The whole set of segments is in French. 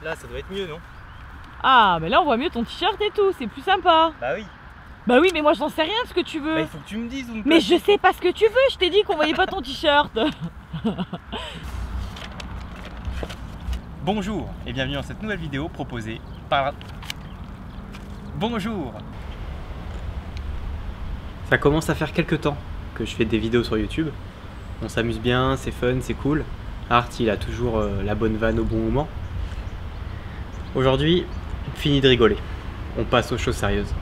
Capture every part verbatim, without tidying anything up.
Là, ça doit être mieux, non? Ah, mais là on voit mieux ton t-shirt et tout, c'est plus sympa. Bah oui. Bah oui, mais moi j'en sais rien de ce que tu veux. Bah il faut que tu me dises où me Mais placer. je sais pas ce que tu veux, je t'ai dit qu'on voyait pas ton t-shirt. Bonjour et bienvenue dans cette nouvelle vidéo proposée par... Bonjour. Ça commence à faire quelques temps que je fais des vidéos sur YouTube. On s'amuse bien, c'est fun, c'est cool. Art, il a toujours euh, la bonne vanne au bon moment. Aujourd'hui, fini de rigoler. On passe aux choses sérieuses.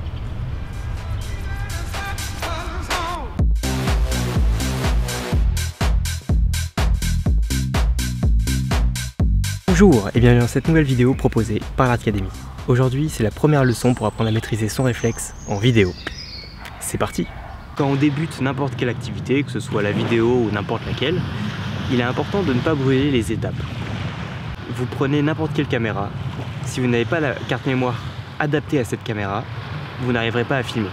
Bonjour et bienvenue dans cette nouvelle vidéo proposée par l'Art Academy. Aujourd'hui, c'est la première leçon pour apprendre à maîtriser son réflexe en vidéo. C'est parti! Quand on débute n'importe quelle activité, que ce soit la vidéo ou n'importe laquelle, il est important de ne pas brûler les étapes. Vous prenez n'importe quelle caméra, si vous n'avez pas la carte mémoire adaptée à cette caméra, vous n'arriverez pas à filmer.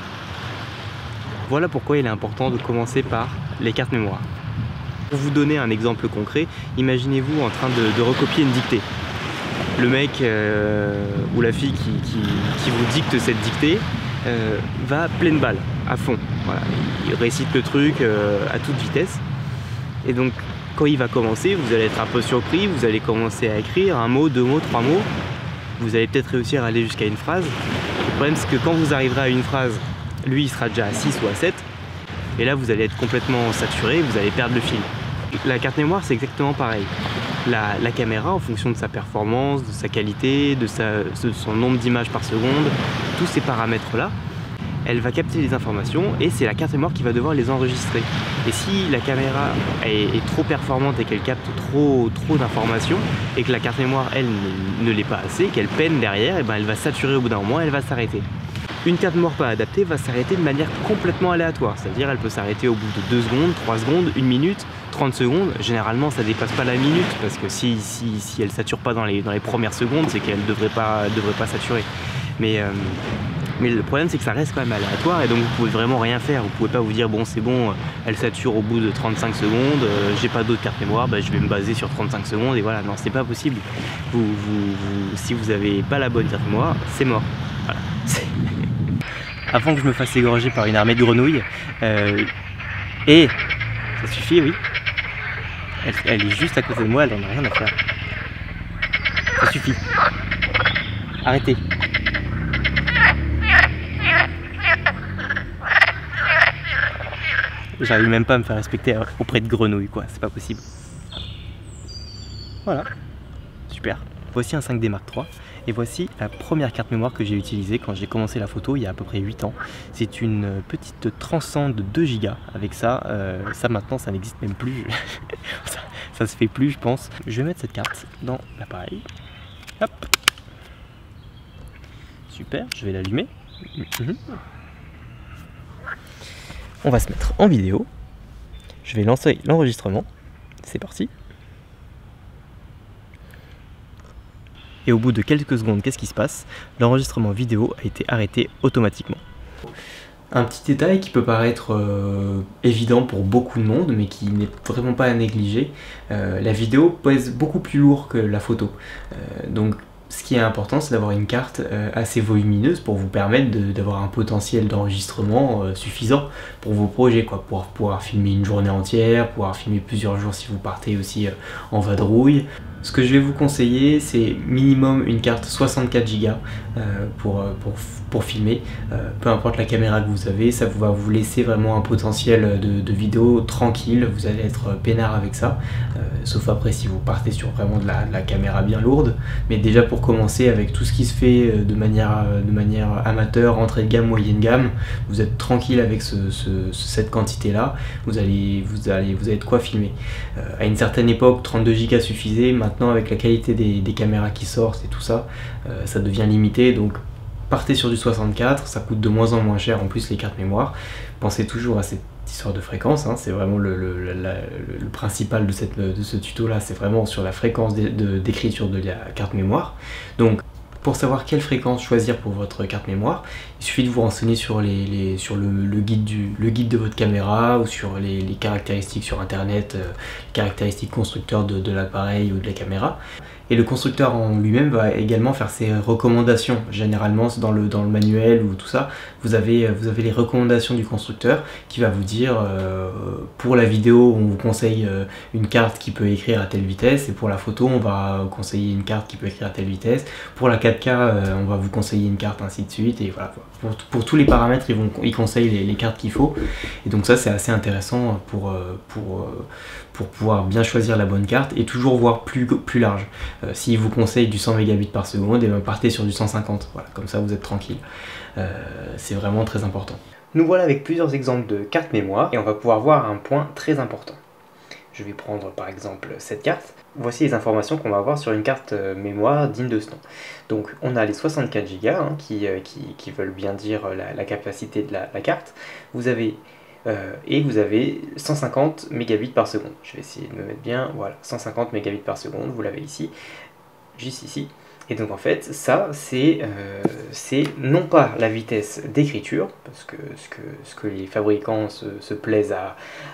Voilà pourquoi il est important de commencer par les cartes mémoire. Pour vous donner un exemple concret, imaginez-vous en train de, de recopier une dictée. Le mec euh, ou la fille qui, qui, qui vous dicte cette dictée euh, va à pleine balle, à fond. Voilà. Il récite le truc euh, à toute vitesse. Et donc, quand il va commencer, vous allez être un peu surpris, vous allez commencer à écrire un mot, deux mots, trois mots. Vous allez peut-être réussir à aller jusqu'à une phrase. Le problème, c'est que quand vous arriverez à une phrase, lui, il sera déjà à six ou à sept. Et là, vous allez être complètement saturé, vous allez perdre le fil. La carte mémoire, c'est exactement pareil. La, la caméra, en fonction de sa performance, de sa qualité, de, sa, de son nombre d'images par seconde, tous ces paramètres-là, elle va capter les informations et c'est la carte mémoire qui va devoir les enregistrer. Et si la caméra est, est trop performante et qu'elle capte trop, trop d'informations et que la carte mémoire, elle, ne, ne l'est pas assez, qu'elle peine derrière, et ben elle va saturer au bout d'un moment, elle va s'arrêter. Une carte mémoire pas adaptée va s'arrêter de manière complètement aléatoire, c'est-à-dire elle peut s'arrêter au bout de deux secondes, trois secondes, une minute, trente secondes. Généralement ça dépasse pas la minute parce que si, si, si elle sature pas dans les, dans les premières secondes, c'est qu'elle devrait pas, devrait pas saturer. Mais, euh, mais le problème c'est que ça reste quand même aléatoire et donc vous pouvez vraiment rien faire. Vous pouvez pas vous dire bon c'est bon, elle sature au bout de trente-cinq secondes, euh, j'ai pas d'autre carte mémoire, bah, je vais me baser sur trente-cinq secondes et voilà, non c'est pas possible. Vous, vous, vous, si vous avez pas la bonne carte mémoire, c'est mort. Voilà. Avant que je me fasse égorger par une armée de grenouilles, euh, et ça suffit, oui. Elle, elle est juste à côté de moi, elle n'en a rien à faire. Ça suffit. Arrêtez. J'arrive même pas à me faire respecter auprès de grenouilles, quoi. C'est pas possible. Voilà. Super. Voici un cinq D Mark trois et voici la première carte mémoire que j'ai utilisée quand j'ai commencé la photo il y a à peu près huit ans. C'est une petite Transcend de deux gigas. Avec ça, euh, ça maintenant ça n'existe même plus. ça, ça se fait plus je pense. Je vais mettre cette carte dans l'appareil. Hop. Super, je vais l'allumer. Mmh. On va se mettre en vidéo. Je vais lancer l'enregistrement. C'est parti. Et au bout de quelques secondes, qu'est-ce qui se passe? L'enregistrement vidéo a été arrêté automatiquement. Un petit détail qui peut paraître euh, évident pour beaucoup de monde, mais qui n'est vraiment pas à négliger, euh, la vidéo pèse beaucoup plus lourd que la photo. Euh, donc ce qui est important, c'est d'avoir une carte euh, assez volumineuse pour vous permettre d'avoir un potentiel d'enregistrement euh, suffisant pour vos projets, quoi, pour pouvoir filmer une journée entière, pouvoir filmer plusieurs jours si vous partez aussi euh, en vadrouille. Ce que je vais vous conseiller, c'est minimum une carte soixante-quatre gigas euh, pour, pour, pour filmer. Euh, peu importe la caméra que vous avez, ça va vous laisser vraiment un potentiel de, de vidéo tranquille. Vous allez être peinard avec ça, euh, sauf après si vous partez sur vraiment de la, de la caméra bien lourde. Mais déjà pour commencer avec tout ce qui se fait de manière, de manière amateur, entrée de gamme, moyenne gamme, vous êtes tranquille avec ce, ce, cette quantité-là. Vous allez, vous, allez, vous avez de quoi filmer. Euh, à une certaine époque, trente-deux gigas suffisait. Maintenant, avec la qualité des, des caméras qui sortent et tout ça, euh, ça devient limité. Donc, partez sur du soixante-quatre, ça coûte de moins en moins cher en plus les cartes mémoire. Pensez toujours à cette histoire de fréquence, hein, c'est vraiment le, le, la, le, le principal de, cette, de ce tuto là, c'est vraiment sur la fréquence d'écriture de, de, de la carte mémoire. Donc, Pour savoir quelle fréquence choisir pour votre carte mémoire, il suffit de vous renseigner sur, les, les, sur le, le, guide du, le guide de votre caméra ou sur les, les caractéristiques sur internet, euh, les caractéristiques constructeurs de, de l'appareil ou de la caméra. Et le constructeur en lui-même va également faire ses recommandations. Généralement dans le, dans le manuel ou tout ça, vous avez, vous avez les recommandations du constructeur qui va vous dire euh, pour la vidéo on vous conseille euh, une carte qui peut écrire à telle vitesse, et pour la photo on va conseiller une carte qui peut écrire à telle vitesse, pour la quatre K euh, on va vous conseiller une carte, ainsi de suite, et voilà. Pour, pour tous les paramètres ils, vont, ils conseillent les, les cartes qu'il faut, et donc ça c'est assez intéressant pour, pour, pour pouvoir bien choisir la bonne carte et toujours voir plus, plus large. Euh, S'il vous conseille du cent mégabits par seconde, et bien partez sur du cent cinquante, voilà, comme ça vous êtes tranquille. Euh, c'est vraiment très important. Nous voilà avec plusieurs exemples de cartes mémoire, et on va pouvoir voir un point très important. Je vais prendre par exemple cette carte. Voici les informations qu'on va avoir sur une carte mémoire digne de ce nom. Donc on a les soixante-quatre giga hein, qui, qui, qui veulent bien dire la, la capacité de la, la carte. Vous avez euh, et vous avez cent cinquante mégabits par seconde. Je vais essayer de me mettre bien. Voilà, cent cinquante mégabits par seconde. Vous l'avez ici, juste ici. Et donc en fait, ça, c'est euh, non pas la vitesse d'écriture, parce que ce, que ce que les fabricants se, se plaisent à,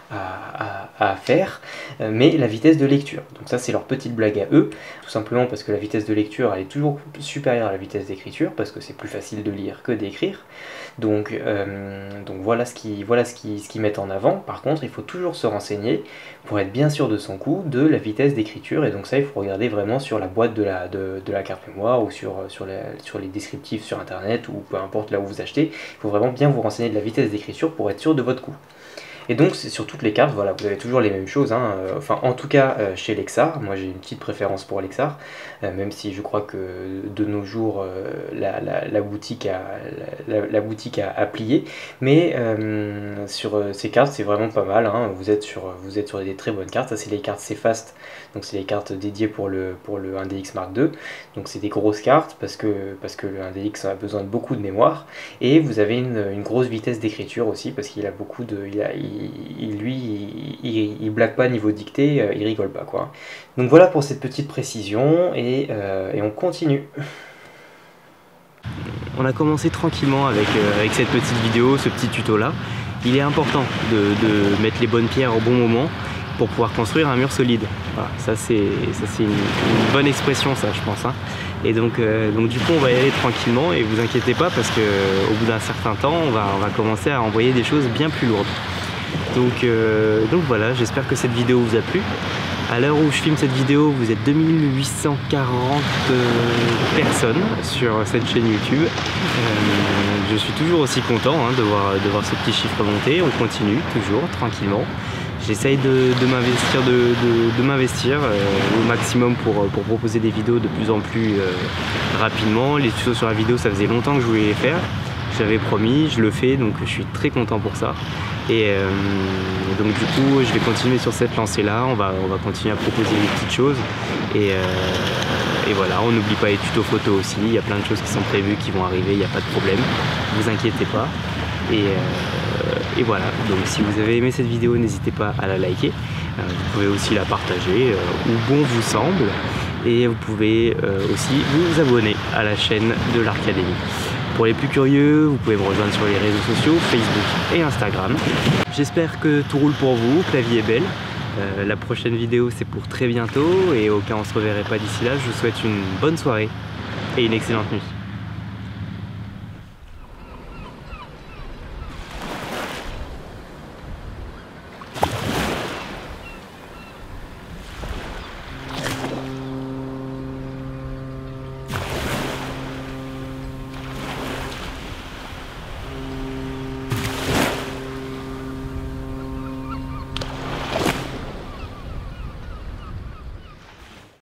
à, à, à faire, euh, mais la vitesse de lecture. Donc ça, c'est leur petite blague à eux, tout simplement parce que la vitesse de lecture, elle est toujours supérieure à la vitesse d'écriture, parce que c'est plus facile de lire que d'écrire. Donc, euh, donc voilà ce qu'ils voilà ce qui, ce qui mettent en avant. Par contre, il faut toujours se renseigner, pour être bien sûr de son coup, de la vitesse d'écriture, et donc ça, il faut regarder vraiment sur la boîte de la, de, de la carte mémoire ou sur, sur, les, sur les descriptifs sur internet ou peu importe là où vous achetez. Il faut vraiment bien vous renseigner de la vitesse d'écriture pour être sûr de votre coup. Et donc c'est sur toutes les cartes, voilà, vous avez toujours les mêmes choses, hein. Enfin en tout cas euh, chez Lexar, moi j'ai une petite préférence pour Lexar, euh, même si je crois que de nos jours euh, la, la, la boutique a, la, la boutique a, a plié, mais euh, sur euh, ces cartes c'est vraiment pas mal, hein. Vous êtes sur, vous êtes sur des très bonnes cartes. Ça c'est les cartes Cfast, donc c'est les cartes dédiées pour le, pour le un D X Mark deux, donc c'est des grosses cartes parce que, parce que le un D X a besoin de beaucoup de mémoire, et vous avez une, une grosse vitesse d'écriture aussi parce qu'il a beaucoup de... Il a, il, Il, lui, il, il, il blague pas niveau dictée, euh, il rigole pas quoi. Donc voilà pour cette petite précision, et, euh, et on continue. On a commencé tranquillement avec, euh, avec cette petite vidéo, ce petit tuto là. Il est important de, de mettre les bonnes pierres au bon moment pour pouvoir construire un mur solide. Voilà, ça c'est une, une bonne expression ça je pense, hein. Et donc, euh, donc du coup on va y aller tranquillement, et vous inquiétez pas parce que euh, au bout d'un certain temps on va, on va commencer à envoyer des choses bien plus lourdes. Donc, euh, donc voilà, j'espère que cette vidéo vous a plu. À l'heure où je filme cette vidéo, vous êtes deux mille huit cent quarante euh, personnes sur cette chaîne YouTube. Euh, je suis toujours aussi content hein, de, voir, de voir ce petit chiffre monter. On continue toujours tranquillement. J'essaye de, de m'investir de, de, de m'investir euh, au maximum pour, pour proposer des vidéos de plus en plus euh, rapidement. Les tutos sur la vidéo, ça faisait longtemps que je voulais les faire. J'avais promis, je le fais, donc je suis très content pour ça. Et euh, donc du coup, je vais continuer sur cette lancée-là. On va, on va continuer à proposer des petites choses. Et, euh, et voilà, on n'oublie pas les tutos photos aussi. Il y a plein de choses qui sont prévues, qui vont arriver, il n'y a pas de problème. Ne vous inquiétez pas. Et, euh, et voilà, donc si vous avez aimé cette vidéo, n'hésitez pas à la liker. Euh, vous pouvez aussi la partager euh, où bon vous semble. Et vous pouvez euh, aussi vous abonner à la chaîne de l'Arcadémie. Pour les plus curieux, vous pouvez me rejoindre sur les réseaux sociaux, Facebook et Instagram. J'espère que tout roule pour vous, que la vie est belle. Euh, la prochaine vidéo c'est pour très bientôt, et au cas où on ne se reverrait pas d'ici là, je vous souhaite une bonne soirée et une excellente nuit.